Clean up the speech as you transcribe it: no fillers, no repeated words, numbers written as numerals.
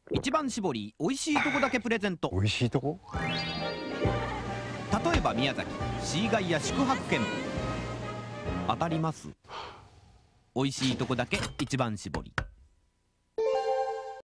一番搾り美味しいとこだけプレゼント。 美味しいとこ？ 例えば宮崎シーガイア宿泊券当たります。美味しいとこだけ一番搾り。